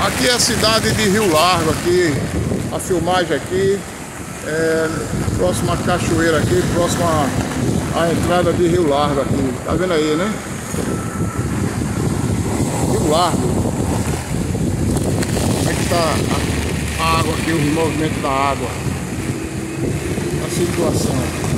Aqui é a cidade de Rio Largo, aqui, a filmagem aqui, próxima à cachoeira aqui, próxima à entrada de Rio Largo aqui, tá vendo aí, né? Rio Largo. Como é que está a água aqui, o movimento da água, a situação.